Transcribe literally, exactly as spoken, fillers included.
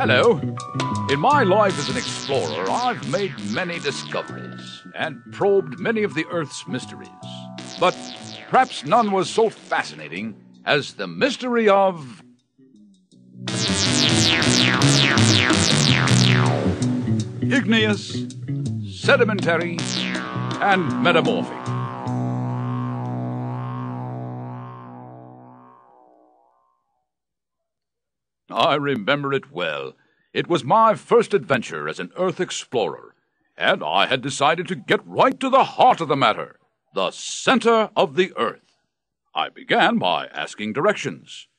Hello. In my life as an explorer, I've made many discoveries and probed many of the Earth's mysteries. But perhaps none was so fascinating as the mystery of... igneous, sedimentary, and metamorphic. I remember it well. It was my first adventure as an Earth explorer, and I had decided to get right to the heart of the matter, the center of the Earth. I began by asking directions.